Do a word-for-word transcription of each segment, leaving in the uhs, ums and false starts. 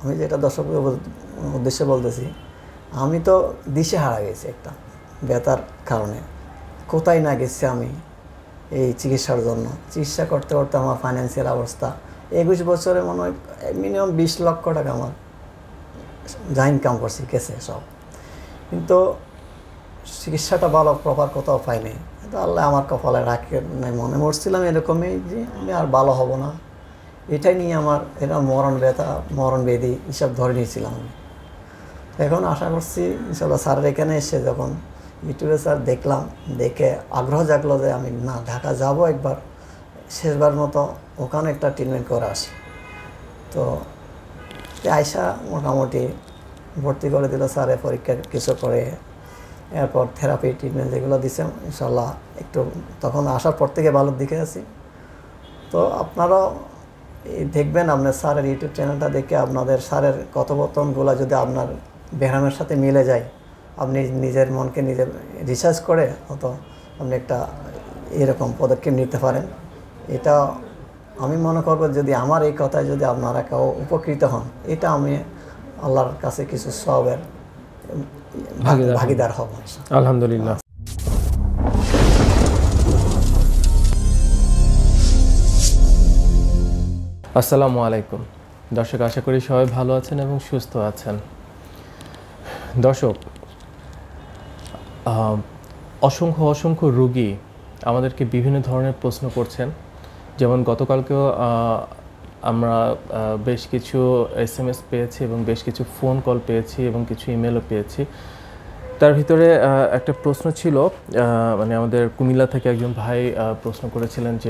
আমি যেটা দর্শকদের উদ্দেশ্যে বলতেছি, আমি তো দিশে হারা গেছি একটা ব্যথার কারণে, কোথায় না গেছি আমি এই চিকিৎসার জন্য। চিকিৎসা করতে করতে আমার ফাইন্যান্সিয়াল অবস্থা, একুশ বছরে মনে হয় মিনিমাম বিশ লক্ষ টাকা আমার যা ইনকাম করছি কেসে সব, কিন্তু চিকিৎসাটা ভালো প্রপার কোথাও পাইনি। কিন্তু আল্লাহ আমার কপালে রাখে নাই, মনে মরছিলাম এরকমই যে আমি আর ভালো হব না, এটাই নিয়ে আমার এটা মরণ ব্যথা মরণ বেদি এসব ধরে নিয়েছিলাম আমি। এখন আশা করছি ইনশাল্লাহ স্যারের এখানে এসে যখন ইউটিউবে স্যার দেখলাম, দেখে আগ্রহ জাগলো যে আমি না ঢাকা যাব একবার, শেষবার মতো ওখানে একটা ট্রিটমেন্ট করে আসি। তো আয়সা মোটামুটি ভর্তি করে দিল স্যারে, পরীক্ষা কিছু করে, এরপর থেরাপি ট্রিটমেন্ট যেগুলো দিছে ইনশাল্লাহ একটু তখন আসার পর থেকে ভালোর দিকে আছি। তো আপনারাও দেখবেন আপনার স্যারের ইউটিউব চ্যানেলটা দেখে আপনাদের স্যারের কথোপকথনগুলো যদি আপনার ব্যায়ামের সাথে মিলে যায়, আপনি নিজের মনকে নিজে রিসার্চ করে হয়তো আপনি একটা এরকম পদক্ষেপ নিতে পারেন। এটা আমি মনে করব যদি আমার এই কথায় যদি আপনারা কেউ উপকৃত হন, এটা আমি আল্লাহর কাছে কিছু সওয়াবের ভাগিদার হব আলহামদুলিল্লাহ। আসসালামু আলাইকুম দর্শক, আশা করি সবাই ভালো আছেন এবং সুস্থ আছেন। দর্শক, অসংখ্য অসংখ্য রোগী আমাদেরকে বিভিন্ন ধরনের প্রশ্ন করছেন। যেমন গতকালকেও আমরা বেশ কিছু এস এম এস পেয়েছি এবং বেশ কিছু ফোন কল পেয়েছি এবং কিছু ইমেলও পেয়েছি। তার ভিতরে একটা প্রশ্ন ছিল, মানে আমাদের কুমিল্লা থেকে একজন ভাই প্রশ্ন করেছিলেন যে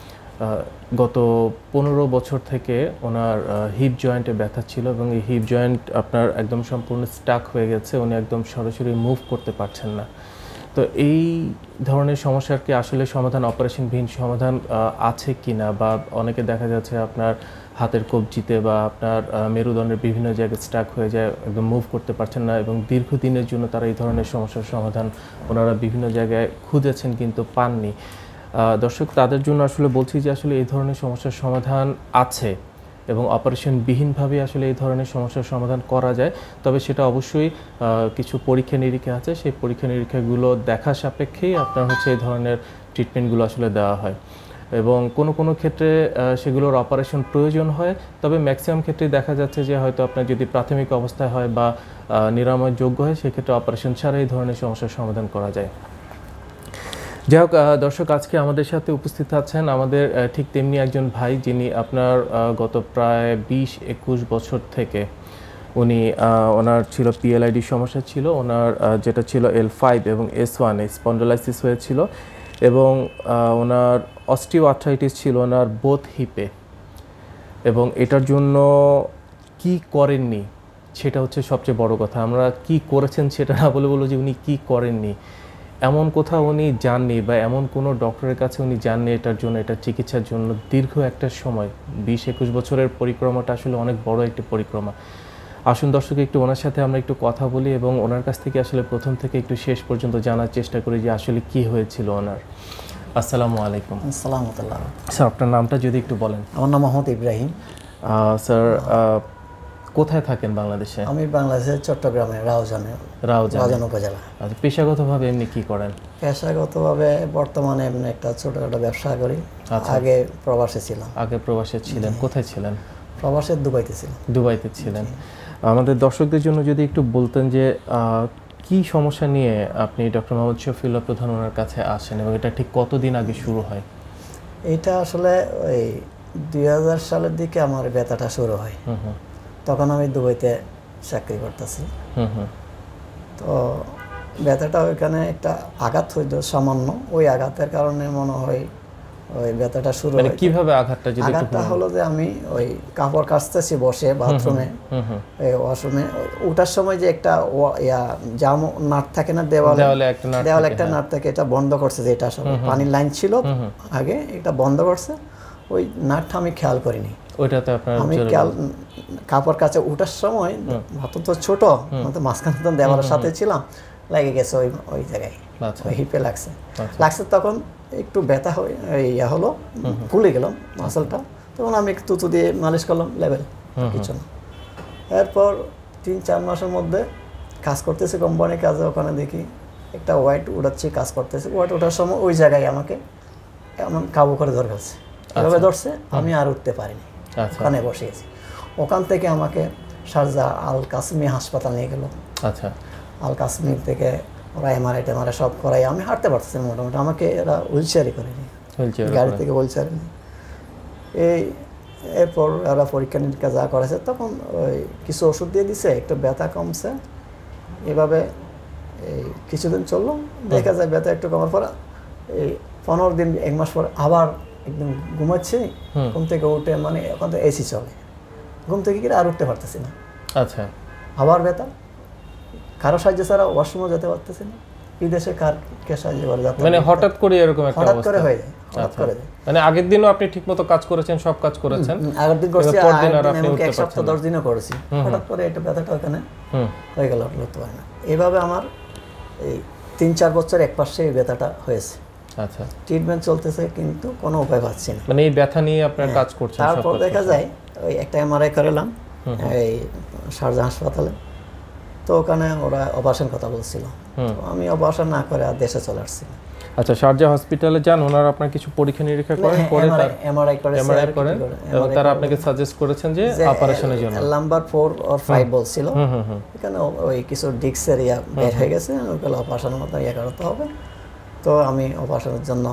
গত পনেরো বছর থেকে ওনার হিপ জয়েন্টে ব্যথা ছিল এবং এই হিপ জয়েন্ট আপনার একদম সম্পূর্ণ স্টাক হয়ে গেছে, উনি একদম সরাসরি মুভ করতে পারছেন না। তো এই ধরনের সমস্যার কি আসলে সমাধান, অপারেশনবিহীন সমাধান আছে কি না? বা অনেকে দেখা যাচ্ছে আপনার হাতের কবজিতে বা আপনার মেরুদণ্ডের বিভিন্ন জায়গায় স্টাক হয়ে যায়, একদম মুভ করতে পারছেন না এবং দীর্ঘদিনের জন্য তারা এই ধরনের সমস্যার সমাধান ওনারা বিভিন্ন জায়গায় খুঁজেছেন কিন্তু পাননি। দর্শক, তাদের জন্য আসলে বলছি যে আসলে এই ধরনের সমস্যার সমাধান আছে এবং অপারেশনবিহীনভাবে আসলে এই ধরনের সমস্যার সমাধান করা যায়। তবে সেটা অবশ্যই কিছু পরীক্ষা নিরীক্ষা আছে, সেই পরীক্ষা নিরীক্ষাগুলো দেখা সাপেক্ষেই আপনার হচ্ছে এই ধরনের ট্রিটমেন্টগুলো আসলে দেওয়া হয় এবং কোনো কোনো ক্ষেত্রে সেগুলোর অপারেশন প্রয়োজন হয়। তবে ম্যাক্সিমাম ক্ষেত্রে দেখা যাচ্ছে যে হয়তো আপনার যদি প্রাথমিক অবস্থায় হয় বা নিরাময়যোগ্য হয়, সেক্ষেত্রে অপারেশন ছাড়া এই ধরনের সমস্যার সমাধান করা যায়। যাই হোক দর্শক, আজকে আমাদের সাথে উপস্থিত আছেন আমাদের ঠিক তেমনি একজন ভাই, যিনি আপনার গত প্রায় বিশ একুশ বছর থেকে উনি ওনার ছিল পিএলআইডি সমস্যা ছিল, ওনার যেটা ছিল এল ফাইভ এবং এস ওয়ান স্পন্ডোলাইসিস হয়েছিল এবং ওনার অস্টিও আর্থ্রাইটিস ছিল ওনার বোথ হিপে। এবং এটার জন্য কি করেননি সেটা হচ্ছে সবচেয়ে বড় কথা। আমরা কি করেছেন সেটা না বলে বলবো যে উনি কি করেননি। এমন কোথাও উনি যাননি বা এমন কোনো ডক্টরের কাছে উনি যাননি এটার জন্য, এটা চিকিৎসার জন্য দীর্ঘ একটা সময়। বিশ একুশ বছরের পরিক্রমাটা আসলে অনেক বড় একটি পরিক্রমা। আসুন দর্শক, একটু ওনার সাথে আমরা একটু কথা বলি এবং ওনার কাছ থেকে আসলে প্রথম থেকে একটু শেষ পর্যন্ত জানার চেষ্টা করি যে আসলে কি হয়েছিল ওনার। আসসালামু আলাইকুম। আসসালামু আলাইকুম স্যার, আপনার নামটা যদি একটু বলেন। আমার নাম মোহাম্মদ ইব্রাহিম। স্যার, কোথায় থাকেন বাংলাদেশে? আমি বাংলাদেশের চট্টগ্রামে রাউজানে রাউজান উপজেলা। আচ্ছা, পেশাগতভাবে এমনি কি করেন? পেশাগতভাবে বর্তমানে এমনি একটা ছোটখাটো ব্যবসা করি। আগে প্রবাসে ছিলাম। আগে প্রবাসে ছিলেন? কোথায় ছিলেন? প্রবাসে দুবাইতে ছিলাম। দুবাইতে ছিলেন। আমাদের দর্শকদের জন্য যদি একটু বলতেন যে কি সমস্যা নিয়ে আপনি ডক্টর মোহাম্মদ শফিউল্লাহ প্রধান ওনার কাছে আসেন এবং এটা ঠিক কতদিন আগে শুরু হয়? এটা আসলে ওই দুই হাজার সালের দিকে আমার ব্যথাটা শুরু হয়। তখন আমি দুবাইতে চাকরি করতেছি। তো ব্যথাটা ওইখানে একটা আঘাত হইতো সামান্য, ওই আঘাতের কারণে মনে হয় ওই ব্যথাটা শুরু হয়। কিভাবে আঘাতটা? যদি আঘাতটা হলো যে আমি ওই কাপড় কাচতেছি বসে বাথরুমে, এই ওয়াশরুমে, ওটার সময় যে একটা ইয়া জাম নাট থাকে না দেওয়ালে, দেওয়ালে একটা নাট থাকে, এটা বন্ধ করছে, যে এটা আসলে পানির লাইন ছিল আগে, এটা বন্ধ করছে। ওই নাটটা আমি খেয়াল করিনি। ওইটাতে আপনার আমি খেয়াল কাপড় কাচে ওঠার সময় হাত তো ছোট, মাঝখানে তো দেওয়ালের সাথে ছিলাম, লেগে গেছে ওই ওই জায়গায়, ওই হিপে লাগছে। লাগছে তখন একটু ব্যথা হয়ে ইয়া হলো, ফুলে গেলাম মাসলটা। তখন আমি একটু তুতু দিয়ে মালিশ করলাম, লেভেল কিছু না। এরপর তিন চার মাসের মধ্যে কাজ করতেছে কোম্পানির কাজে, ওখানে দেখি একটা ওয়াইট উড়াচ্ছি, কাজ করতেছে। ওয়াইট ওঠার সময় ওই জায়গায় আমাকে এমন কাবু করে ধরে ফেলছে, এভাবে ধরছে, আমি আর উঠতে পারিনি, ওখানে বসে গেছি। ওখান থেকে আমাকে শারজা আল কাসমি হাসপাতাল নিয়ে গেল। আচ্ছা, আল কাসমির থেকে ওরা এমআরআই টেমআরআই সব করাই, আমি হাঁটতে পারতেছি মোটামুটি, আমাকে এরা হুইল চেয়ারই করে নিয়ে, গাড়ি থেকে হুইল চেয়ারে নিয়ে। এই এরপর এরা পরীক্ষা নিরীক্ষা যা করেছে, তখন ওই কিছু ওষুধ দিয়ে দিছে, একটু ব্যথা কমছে। এভাবে এই কিছুদিন চললো, দেখা যায় ব্যথা একটু কমার পর এই পনেরো দিন এক মাস পর আবার একদম ঘুমাচ্ছি, ঘুম থেকে উঠে মানে এখন তো এসি চলে, ঘুম থেকে গিয়ে আর উঠতে পারতেছি না। আচ্ছা, আবার ব্যথা, কারো সাহায্য ছাড়া ওয়াশরুমও যেতে পারতেছি না, বিদেশে কার কে সাহায্য করে যেতে, মানে হঠাৎ করে এরকম একটা হঠাৎ অবস্থা করে হয়ে যায়, হঠাৎ করে যায়। মানে আগের দিনও আপনি ঠিকমতো কাজ করেছেন, সব কাজ করেছেন, আগের দিন করছি, পরদিন আর আপনি উঠতে এক সপ্তাহ পারছেন দশ দিনও করেছি, হঠাৎ করে এটা ব্যথাটা ওখানে হয়ে গেল, উঠতে পারে না। এইভাবে আমার এই তিন চার বছর এক পাশে এই ব্যথাটা হয়েছে। আচ্ছা, ট্রিটমেন্ট চলতেছে কিন্তু কোনো উপায় পাচ্ছি না। মানে এই ব্যথা নিয়ে আপনার কাজ করছেন। তারপর দেখা যায় ওই একটা এমআরআই করালাম এই শারজা হাসপাতালে, তো ওখানে ওরা অপারেশন কথা বলছিল, তো আমি অপারেশন না করে আর দেশে চলে আসছি। আচ্ছা, শারজা হসপিটালে যান, ওনারা আপনার কিছু পরীক্ষা নিরীক্ষা করেন, পরে তার এমআরআই করে এমআরআই করেন, এবং তারা আপনাকে সাজেস্ট করেছেন যে অপারেশনের জন্য নাম্বার চার অর পাঁচ বলছিল, এখানে ওই কিছু ডিস্কের ইয়া বের হয়ে গেছে, ওগুলো অপারেশনের মতো ইয়া করতে হবে। তো আমি অপারেশনের জন্য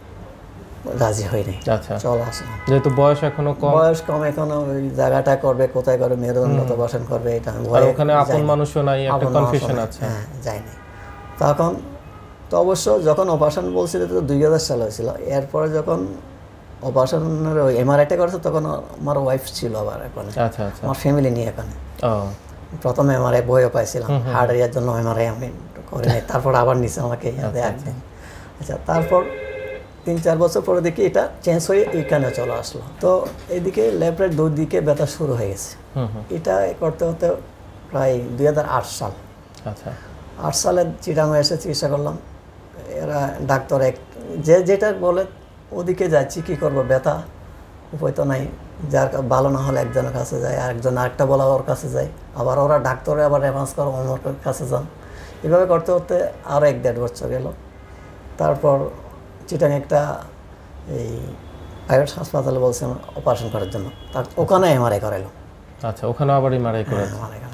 রাজি হইনি। আচ্ছা, চল আসে, যেহেতু বয়স এখনো কম, বয়স কম, এখনো ওই জায়গাটা করবে, কোথায় করবে, মেরুদণ্ড অপারেশন করবে, এটা আর ওখানে আপন মানুষও নাই, একটা কনফিউশন আছে। হ্যাঁ, যায়নি তখন। তো অবশ্য যখন অপারেশন বলছিল তো দুই হাজার সাল হয়েছিল, এরপরে যখন অপারেশনের ওই এমআরআইটা করেছে তখন আমার ওয়াইফ ছিল আবার এখানে। আচ্ছা আচ্ছা, আমার ফ্যামিলি নিয়ে এখানে প্রথমে এমআরআই বইও পাইছিলাম, হার্ট এরিয়ার জন্য এমআরআই আমি করে নিই, তারপর আবার নিচে আমাকে একদিন। আচ্ছা, তারপর তিন চার বছর পরে দেখি এটা চেঞ্জ হয়ে এইখানে চলে আসলো। তো এইদিকে লেফটের দুই দিকে ব্যথা শুরু হয়ে গেছে। এটা করতে হতে প্রায় দুই হাজার আট সাল। আচ্ছা, আট সালে চিটাঙে এসে চিকিৎসা করলাম। এরা ডাক্তার এক যে যেটা বলে ওদিকে যাচ্ছি, কী করবো, ব্যথা উপায় তো নাই, যার ভালো না হলে একজনের কাছে যায়, আরেকজন আরেকটা বলা ওর কাছে যায়, আবার ওরা ডাক্তারে আবার রেফারেন্স করে অন্য কাছে যান। এভাবে করতে করতে আরও এক দেড় বছর গেল। তারপর চিটাং একটা এই প্রাইভেট হাসপাতালে বলছে অপারেশন করার জন্য, তার ওখানে এমআরআই করাইলো। আচ্ছা, ওখানে আবার এমআরআই করেছে।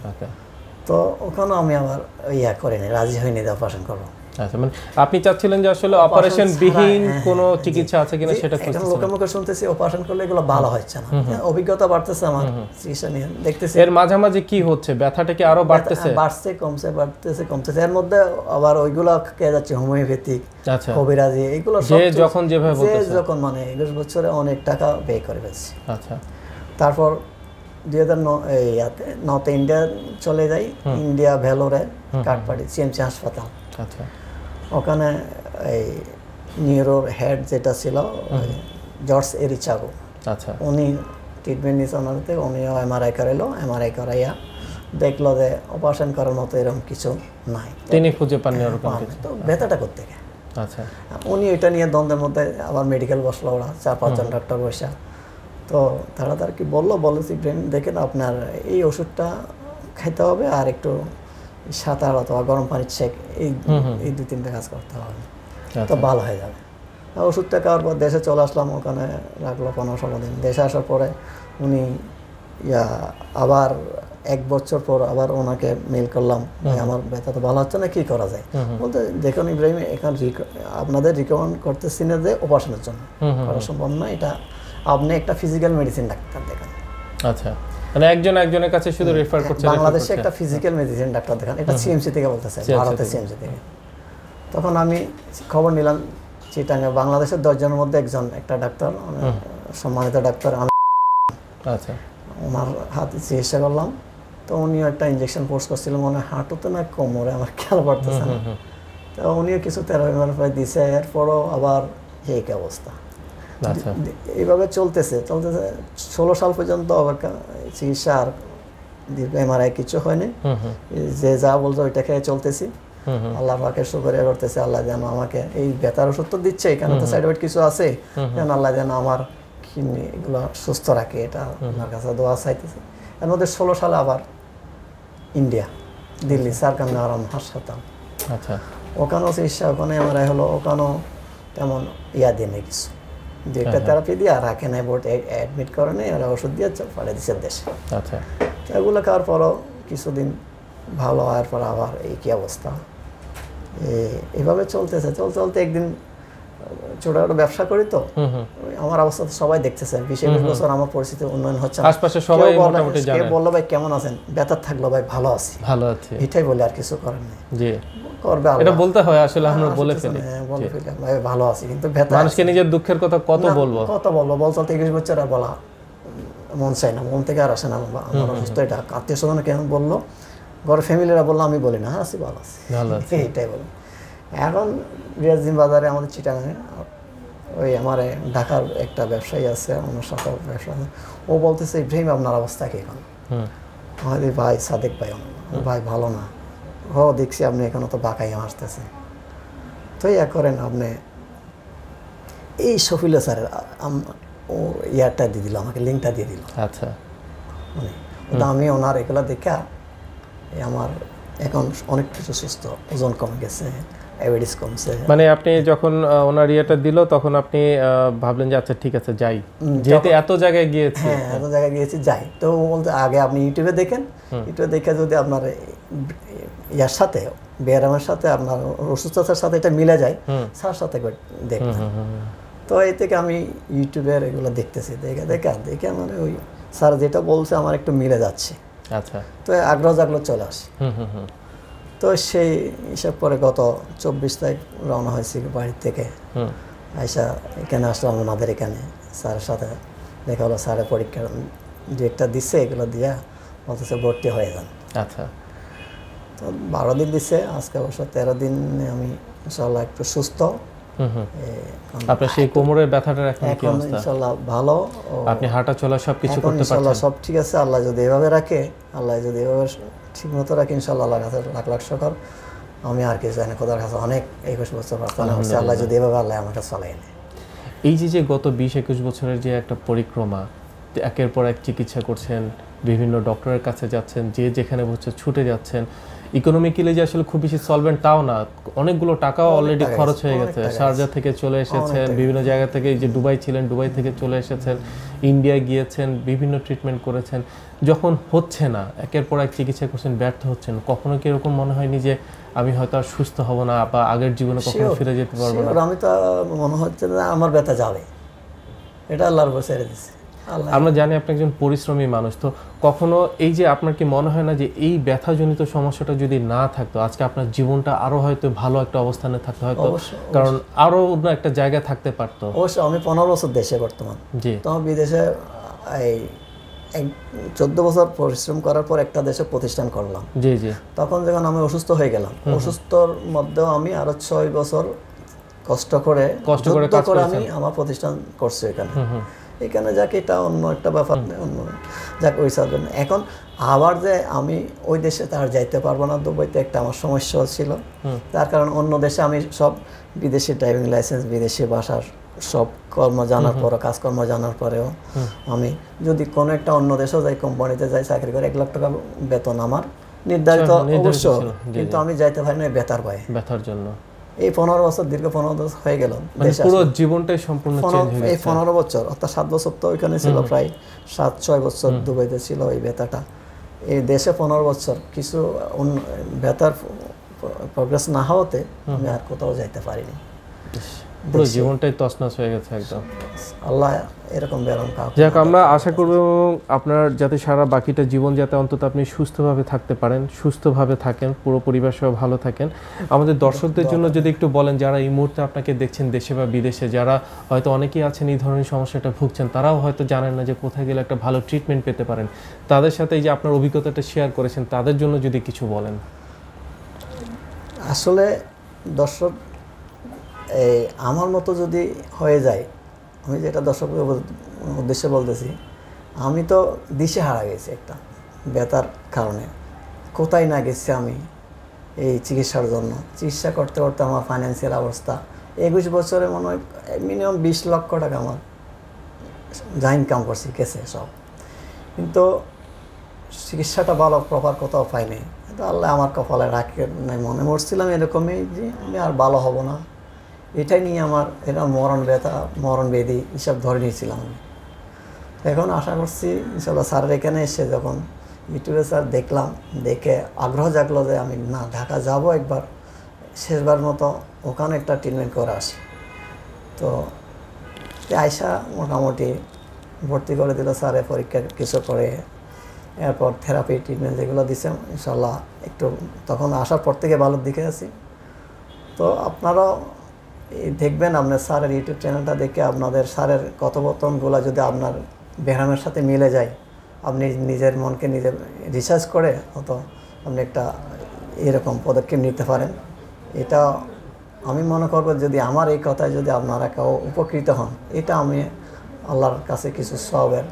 তো ওখানেও আমি আবার ইয়া করিনি, রাজি হইনি যে অপারেশন করবো। আচ্ছা, মানে আপনি চাচ্ছিলেন যে আসলে অপারেশন বিহীন কোনো চিকিৎসা আছে কিনা সেটা খুঁজতেছেন। লোকের মুখে শুনতেছি অপারেশন করলে এগুলো ভালো হচ্ছে না, অভিজ্ঞতা বাড়তেছে আমার চিকিৎসা নিয়ে, দেখতেছি এর মাঝামাঝি কি হচ্ছে, ব্যথাটা কি আরো বাড়তেছে? বাড়ছে, কমছে, বাড়তেছে, কমতেছে। এর মধ্যে আবার ওইগুলো কে যাচ্ছে হোমিওপ্যাথিক, আচ্ছা, কবিরাজি, এগুলো যে যখন যেভাবে বলতেছে, যে যখন মানে একুশ বছরে অনেক টাকা ব্যয় করে ফেলছি। আচ্ছা, তারপর দুই হাজার ইয়াতে নর্থ ইন্ডিয়া চলে যাই, ইন্ডিয়া ভেলোরে কাঠপাড়ি সিএমসি হাসপাতাল। আচ্ছা, ওখানে এই নিউরোর হেড যেটা ছিল জর্জ এরিচাগো, আচ্ছা, উনি ট্রিটমেন্ট নিয়েছে ওনার থেকে, উনিও এমআরআই করাইলো। এমআরআই করাইয়া দেখলো যে অপারেশন করার মতো এরকম কিছু নাই, তিনি খুঁজে পাননি ওরকম কিছু। তো ব্যথাটা কোত্থেকে? আচ্ছা, উনি এটা নিয়ে দ্বন্দ্বের মধ্যে আবার মেডিকেল বসলো, ওরা চার পাঁচজন ডাক্তার বসা। তো তারা তার কি বললো, বলেছি ব্রেন দেখেন আপনার এই ওষুধটা খাইতে হবে আর একটু সাঁতার অথবা গরম পানির শেক, এই এই দুই তিনটা কাজ করতে হবে, তো ভালো হয়ে যাবে। ওষুধটা খাওয়ার পর দেশে চলে আসলাম, ওখানে রাখলো পনেরো ষোলো দিন। দেশে আসার পরে উনি ইয়া আবার এক বছর পর আবার ওনাকে মেল করলাম, আমার ব্যথা তো ভালো হচ্ছে না, কী করা যায়? বলতে দেখুন ইব্রাহিম, এখানে আপনাদের রিকমেন্ড করতেছি না যে অপারেশনের জন্য করা সম্ভব না, এটা আপনি একটা ফিজিক্যাল মেডিসিন ডাক্তার দেখান। আচ্ছা, মানে একজন একজনের কাছে শুধু রেফার করছে, বাংলাদেশে একটা ফিজিক্যাল মেডিসিন ডাক্তার দেখান, এটা সিএমসি থেকে বলতেছে, ভারতের সিএমসি থেকে। তখন আমি খবর নিলাম চিটাঙ্গে বাংলাদেশের দশজনের মধ্যে একজন একটা ডাক্তার, সম্মানিত ডাক্তার, আচ্ছা, ওনার হাতে চিকিৎসা করলাম। তো উনিও একটা ইঞ্জেকশন কোর্স করছিলেন, মনে হয় হাঁটুতে না কোমরে, আমার খেয়াল পড়তেছে না। তো উনিও কিছু থেরাপি মেরাপি দিছে, এরপরও আবার এই অবস্থা। এইভাবে চলতেছে চলতেছে ষোলো সাল পর্যন্ত অপেক্ষা, চিকিৎসা আর এমআরআই কিছু হয়নি, যে যা বলতো ওইটা খেয়ে চলতেছি। আল্লাহ পাকের শুকরিয়া করতেছে, আল্লাহ যেন আমাকে এই ব্যথার ওষুধ তো দিচ্ছে, এখানে তো সাইড এফেক্ট কিছু আছে, যেন আল্লাহ যেন আমার কিডনি এগুলো সুস্থ রাখে, এটা আমার কাছে দোয়া চাইতেছে। এর মধ্যে ষোলো সালে আবার ইন্ডিয়া দিল্লি সারকান্নারাম হাসপাতাল, আচ্ছা, ওখানেও চিকিৎসা, ওখানে আমার হলো, ওখানেও তেমন ইয়া দিয়ে নেই কিছু, দু একটা থেরাপি দিয়ে আর রাখে নাই, বোর্ড অ্যাডমিট করে নেই, আর ওষুধ দিয়ে পাঠিয়ে দিচ্ছে দেশে। আচ্ছা, এগুলো খাওয়ার পরও কিছুদিন ভালো হওয়ার পর আবার এই কী অবস্থা, এইভাবে চলতেছে। চলতে চলতে একদিন ছোটখাটো ব্যবসা করি তো, আমার অবস্থা তো সবাই দেখতেছে, বিশ একুশ বছর আমার পরিস্থিতি উন্নয়ন হচ্ছে না, আশপাশে সবাই মোটামুটি জানে। কেউ বললো ভাই কেমন আছেন, ব্যথা থাকলো ভাই ভালো আছি, ভালো আছি, এটাই বলে আর কিছু করার নেই। জি, করবে আল্লাহ, এটা বলতে হয় আসলে, আমরা বলে ফেলি, বলে ফেলি ভাই ভালো আছি, কিন্তু ব্যথা, মানুষকে নিজের দুঃখের কথা কত বলবো, কত বলবো, বল চলতে একুশ বছর আর বলা মন চাই না, মন থেকে আর আসে না। আমার অসুস্থ, এটা আত্মীয় স্বজন কেমন বললো, ঘরের ফ্যামিলিরা বললো, আমি বলি না হ্যাঁ আছি ভালো আছি, ভালো আছি, এইটাই বলো। এখন রিয়াজদিন বাজারে আমাদের চিটাগাঙে ওই আমার ঢাকার একটা ব্যবসায়ী আছে, আমার সাথে ব্যবসা, ও বলতেছে ইব্রাহিম আপনার অবস্থা কি এখন? আমাদের ভাই সাদেক ভাই, ভাই ভালো না, হ দেখছি আপনি এখনো তো বাঁকাই আসতেছে, তো ইয়া করেন আপনি এই শফিল স্যারের ও ইয়ারটা দিয়ে দিল, আমাকে লিঙ্কটা দিয়ে দিল। আচ্ছা, মানে ওটা আমি ওনার এগুলো দেখা আমার এখন অনেক কিছু সুস্থ, ওজন কমে গেছে, ডায়াবেটিস কমছে। মানে আপনি যখন ওনার ইয়েটা দিল তখন আপনি ভাবলেন যে আচ্ছা ঠিক আছে যাই, যেহেতু এত জায়গায় গিয়েছি, হ্যাঁ এত জায়গায় গিয়েছি যাই। তো বলতে আগে আপনি ইউটিউবে দেখেন, ইউটিউবে দেখে যদি আপনার ইয়ার সাথে ব্যায়ামের সাথে আপনার অসুস্থতার সাথে এটা মিলে যায়, স্যার সাথে দেখবেন। তো এই থেকে আমি ইউটিউবের এগুলো দেখতেছি, দেখে দেখে দেখে মানে ওই স্যার যেটা বলছে আমার একটু মিলে যাচ্ছে। আচ্ছা, তো আগ্রহ জাগলো চলে আসে। তো সেই হিসাব করে গত চব্বিশ তারিখ রওনা হয়েছি বাড়ির থেকে, আইসা এখানে আসলাম ওনাদের এখানে, স্যারের সাথে দেখা হলো, স্যারের পরীক্ষা দু একটা দিচ্ছে, এগুলো দিয়া বলতেছে ভর্তি হয়ে যান। আচ্ছা, তো বারো দিন দিচ্ছে, আজকে অবশ্য তেরো দিনে আমি ইনশাল্লাহ একটু সুস্থ। আপনার সেই কোমরের ব্যথাটার এখন কি অবস্থা? ইনশাল্লাহ ভালো, আপনি হাঁটা চলা সবকিছু করতে পারছেন? সব ঠিক আছে, আল্লাহ যদি এভাবে রাখে, আল্লাহ যদি এভাবে ঠিক মতো রাখে, ইনশাল্লাহ আল্লাহ কাছে লাখ লাখ শুকর। আমি আর কিছু জানি, খোদার কাছে অনেক একুশ বছর প্রার্থনা করছি, আল্লাহ যদি এভাবে আল্লাহ আমাকে চলাই নেয়। এই যে যে গত বিশ একুশ বছরের যে একটা পরিক্রমা, একের পর এক চিকিৎসা করছেন, বিভিন্ন ডক্টরের কাছে যাচ্ছেন, যে যেখানে বসে ছুটে যাচ্ছেন, ইকোনমিক্যালি যে আসলে খুব বেশি সলভেন্ট তাও না, অনেকগুলো টাকাও অলরেডি খরচ হয়ে গেছে। শারজা থেকে চলে এসেছেন, বিভিন্ন জায়গা থেকে, যে দুবাই ছিলেন, দুবাই থেকে চলে এসেছেন, ইন্ডিয়া গিয়েছেন, বিভিন্ন ট্রিটমেন্ট করেছেন। যখন হচ্ছে না, একের পর এক চিকিৎসা করছেন, ব্যর্থ হচ্ছেন, কখনো কি এরকম মনে হয়নি যে আমি হয়তো আর সুস্থ হব না বা আগের জীবনে কখনো ফিরে যেতে পারবো না? আমি তো মনে হচ্ছে না আমার ব্যথা যাবে, এটা আল্লাহর উপর ছেড়ে দিচ্ছি। আমরা জানি আপনি একজন পরিশ্রমী মানুষ, তো কখনো এই যে আপনার কি মনে হয় না যে এই ব্যথাজনিত সমস্যাটা যদি না থাকতো, আজকে আপনার জীবনটা আরো হয়তো ভালো একটা অবস্থানে থাকতো, হয়তো কারণ আরো অন্য একটা জায়গায় থাকতে পারতো? অবশ্য আমি পনেরো বছর দেশে বর্তমান, জি, তো বিদেশে এই চোদ্দ বছর পরিশ্রম করার পর একটা দেশে প্রতিষ্ঠান করলাম। জি জি, তখন যখন আমি অসুস্থ হয়ে গেলাম, অসুস্থর মধ্যেও আমি আরো ছয় বছর কষ্ট করে কষ্ট করে আমি আমার প্রতিষ্ঠান করছি এখানে। এখানে যাক এটা অন্য একটা ব্যাপার, অন্য যাক ওই সার্ভেন। এখন আবার যে আমি ওই দেশে তার যাইতে পারবো না, দুবাইতে একটা আমার সমস্যা ছিল, তার কারণ অন্য দেশে আমি সব বিদেশি ড্রাইভিং লাইসেন্স, বিদেশি ভাষার সব কর্ম জানার পরও, কাজকর্ম জানার পরেও আমি যদি কোনো একটা অন্য দেশেও যাই, কোম্পানিতে যাই চাকরি করে, এক লাখ টাকা বেতন আমার নির্ধারিত অবশ্য, কিন্তু আমি যাইতে পারি না ব্যথার ভয়ে, ব্যথার জন্য। এই পনেরো বছর দীর্ঘ পনেরো বছর হয়ে গেল, পুরো জীবনটাই সম্পূর্ণ চেঞ্জ হয়ে গেছে। এই পনেরো বছর অর্থাৎ সাত বছর তো ওইখানে ছিল, প্রায় সাত ছয় বছর দুবাইতে ছিল এই ব্যথাটা। এই দেশে পনেরো বছর কিছু ব্যথার প্রোগ্রেস না হওয়াতে আমি আর কোথাও যাইতে পারিনি, পুরো জীবনটাই তছনছ হয়ে গেছে একদম। আল্লাহ এরকম ব্যারাম কাউকে। যাক, আমরা আশা করব আপনার যাতে সারা বাকিটা জীবন যাতে অন্তত আপনি সুস্থভাবে থাকতে পারেন, সুস্থভাবে থাকেন, পুরো পরিবার সহ ভালো থাকেন। আমাদের দর্শকদের জন্য যদি একটু বলেন, যারা এই মুহূর্তে আপনাকে দেখছেন দেশে বা বিদেশে, যারা হয়তো অনেকেই আছেন এই ধরনের সমস্যাটা ভুগছেন, তারাও হয়তো জানেন না যে কোথায় গেলে একটা ভালো ট্রিটমেন্ট পেতে পারেন, তাদের সাথে এই যে আপনার অভিজ্ঞতাটা শেয়ার করেছেন, তাদের জন্য যদি কিছু বলেন। আসলে দর্শক এই আমার মতো যদি হয়ে যায়, আমি যেটা দর্শকের উদ্দেশ্যে বলতেছি, আমি তো দিশে হারা গেছি একটা ব্যথার কারণে, কোথায় না গেছি আমি এই চিকিৎসার জন্য। চিকিৎসা করতে করতে আমার ফাইন্যান্সিয়াল অবস্থা, একুশ বছরে মনে হয় মিনিমাম বিশ লক্ষ টাকা আমার যা ইনকাম করছি কেসে সব, কিন্তু চিকিৎসাটা ভালো প্রপার কোথাও পাইনি, কিন্তু আল্লাহ আমার কপালে রাখে নাই, মনে মরছিলাম এরকমই যে আমি আর ভালো হব না, এটাই নিয়ে আমার এটা মরণ ব্যথা মরণ বেদি এসব ধরে নিয়েছিলাম আমি। এখন আশা করছি ইনশাল্লাহ স্যারের এখানে এসে যখন ইউটিউবে স্যার দেখলাম, দেখে আগ্রহ জাগলো যে আমি না ঢাকা যাব একবার, শেষবার মতো ওখানে একটা ট্রিটমেন্ট করে আসি। তো আয়সা মোটামুটি ভর্তি করে দিল স্যারে, পরীক্ষা কিছু করে, এরপর থেরাপি ট্রিটমেন্ট যেগুলো দিছে ইনশাল্লাহ একটু তখন আসার পর থেকে ভালোর দিকে আছি। তো আপনারাও দেখবেন আপনার স্যারের ইউটিউব চ্যানেলটা দেখে আপনাদের স্যারের কথোপকথনগুলো যদি আপনার ব্যায়ামের সাথে মিলে যায়, আপনি নিজের মনকে নিজে রিসার্চ করে হয়তো আপনি একটা এরকম পদক্ষেপ নিতে পারেন। এটা আমি মনে করব যদি আমার এই কথায় যদি আপনারা কেউ উপকৃত হন, এটা আমি আল্লাহর কাছে কিছু সওয়াবের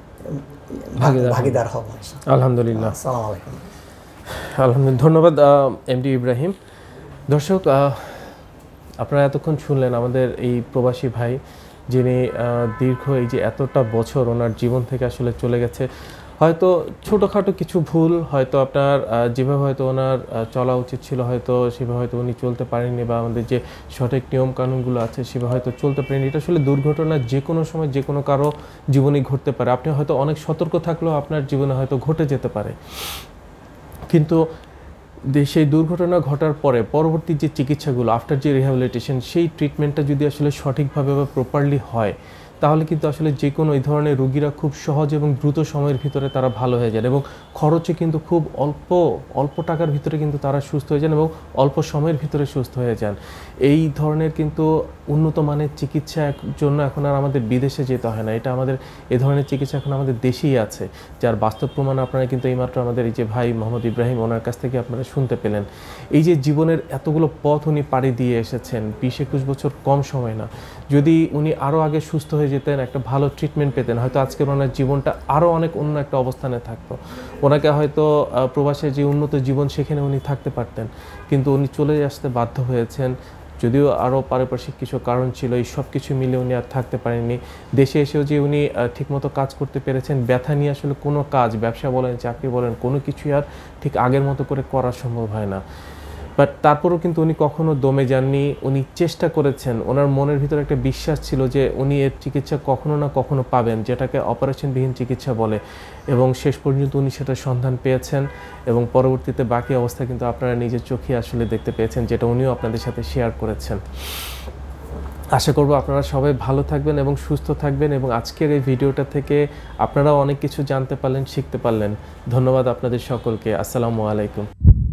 ভাগিদার হব। আলহামদুলিল্লাহ। আসসালামু আলাইকুম। আলহামদুলিল্লাহ, ধন্যবাদ এমডি ইব্রাহিম। দর্শক, আপনারা এতক্ষণ শুনলেন আমাদের এই প্রবাসী ভাই, যিনি দীর্ঘ এই যে এতটা বছর ওনার জীবন থেকে আসলে চলে গেছে। হয়তো ছোটোখাটো কিছু ভুল, হয়তো আপনার যেভাবে হয়তো ওনার চলা উচিত ছিল হয়তো সেভাবে হয়তো উনি চলতে পারেননি, বা আমাদের যে সঠিক নিয়মকানুনগুলো আছে সেভাবে হয়তো চলতে পারেনি। এটা আসলে দুর্ঘটনা যে কোনো সময় যে কোনো কারো জীবনে ঘটতে পারে। আপনি হয়তো অনেক সতর্ক থাকলেও আপনার জীবনে হয়তো ঘটে যেতে পারে, কিন্তু সেই দুর্ঘটনা ঘটার পরে পরবর্তী যে চিকিৎসাগুলো, আফটার যে রিহ্যাবিলিটেশন, সেই ট্রিটমেন্টটা যদি আসলে সঠিকভাবে বা প্রপারলি হয়, তাহলে কিন্তু আসলে যে কোনো এই ধরনের রোগীরা খুব সহজ এবং দ্রুত সময়ের ভিতরে তারা ভালো হয়ে যান, এবং খরচে কিন্তু খুব অল্প অল্প টাকার ভিতরে কিন্তু তারা সুস্থ হয়ে যান এবং অল্প সময়ের ভিতরে সুস্থ হয়ে যান। এই ধরনের কিন্তু উন্নত মানের চিকিৎসার জন্য এখন আর আমাদের বিদেশে যেতে হয় না। এটা আমাদের এ ধরনের চিকিৎসা এখন আমাদের দেশেই আছে, যার বাস্তব প্রমাণ আপনারা কিন্তু এইমাত্র আমাদের এই যে ভাই মোহাম্মদ ইব্রাহিম, ওনার কাছ থেকে আপনারা শুনতে পেলেন। এই যে জীবনের এতগুলো পথ উনি পাড়ি দিয়ে এসেছেন, বিশ একুশ বছর কম সময় না। যদি উনি আরও আগে সুস্থ হয়ে যেতেন, একটা ভালো ট্রিটমেন্ট পেতেন, হয়তো আজকের ওনার জীবনটা আরও অনেক অন্য একটা অবস্থানে থাকতো। ওনাকে হয়তো প্রবাসে যে উন্নত জীবন সেখানে উনি থাকতে পারতেন, কিন্তু উনি চলে আসতে বাধ্য হয়েছেন। যদিও আরও পারিপার্শ্বিক কিছু কারণ ছিল, এই সব কিছু মিলে উনি আর থাকতে পারেননি। দেশে এসেও যে উনি ঠিকমতো কাজ করতে পেরেছেন, ব্যথা নিয়ে আসলে কোনো কাজ, ব্যবসা বলেন চাকরি বলেন, কোনো কিছুই আর ঠিক আগের মতো করে করা সম্ভব হয় না। বাট তারপরেও কিন্তু উনি কখনো দমে যাননি, উনি চেষ্টা করেছেন। ওনার মনের ভিতরে একটা বিশ্বাস ছিল যে উনি এর চিকিৎসা কখনো না কখনো পাবেন, যেটাকে অপারেশনবিহীন চিকিৎসা বলে, এবং শেষ পর্যন্ত উনি সেটা সন্ধান পেয়েছেন, এবং পরবর্তীতে বাকি অবস্থা কিন্তু আপনারা নিজের চোখে আসলে দেখতে পেয়েছেন, যেটা উনিও আপনাদের সাথে শেয়ার করেছেন। আশা করব আপনারা সবাই ভালো থাকবেন এবং সুস্থ থাকবেন, এবং আজকের এই ভিডিওটা থেকে আপনারাও অনেক কিছু জানতে পারলেন, শিখতে পারলেন। ধন্যবাদ আপনাদের সকলকে। আসসালামু আলাইকুম।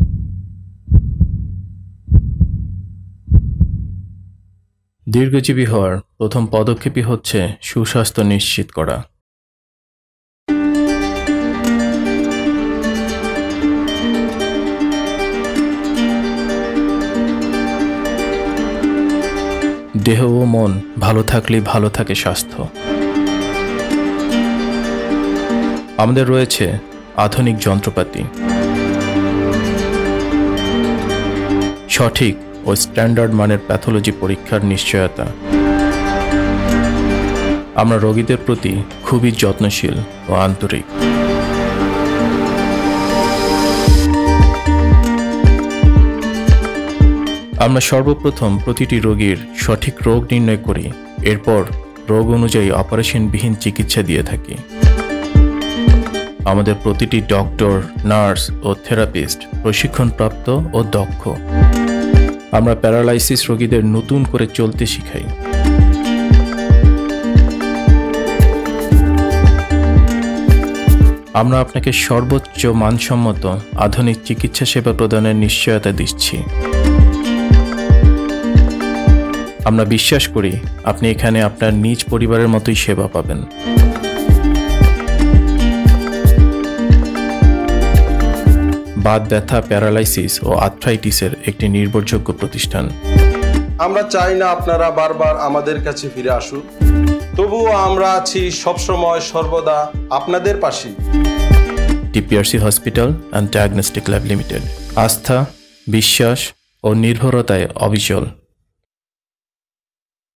দীর্ঘজীবী হওয়ার প্রথম পদক্ষেপই হচ্ছে সুস্বাস্থ্য নিশ্চিত করা। দেহ ও মন ভালো থাকলেই ভালো থাকে স্বাস্থ্য। আমাদের রয়েছে আধুনিক যন্ত্রপাতি, সঠিক ও স্ট্যান্ডার্ড মানের প্যাথোলজি পরীক্ষার নিশ্চয়তা। আমরা রোগীদের প্রতি খুবই যত্নশীল ও আন্তরিক। আমরা সর্বপ্রথম প্রতিটি রোগীর সঠিক রোগ নির্ণয় করি, এরপর রোগ অনুযায়ী অপারেশনবিহীন চিকিৎসা দিয়ে থাকি। আমাদের প্রতিটি ডক্টর, নার্স ও থেরাপিস্ট প্রশিক্ষণপ্রাপ্ত ও দক্ষ। আমরা প্যারালাইসিস রোগীদের নতুন করে চলতে শিখাই। আমরা আপনাকে সর্বোচ্চ মানসম্মত আধুনিক চিকিৎসা সেবা প্রদানের নিশ্চয়তা দিচ্ছি। আমরা বিশ্বাস করি আপনি এখানে আপনার নিজ পরিবারের মতোই সেবা পাবেন। বাত ব্যথা, প্যারালাইসিস ও আর্থ্রাইটিসের একটি নির্ভরযোগ্য প্রতিষ্ঠান। আমরা চাই না আপনারা বারবার আমাদের কাছে ফিরে আসুন, তবুও আমরা আছি সবসময় সর্বদা আপনাদের পাশে। TPRC hospital and diagnostic lab limited, আস্থা, বিশ্বাস ও নির্ভরতায় অবিচল।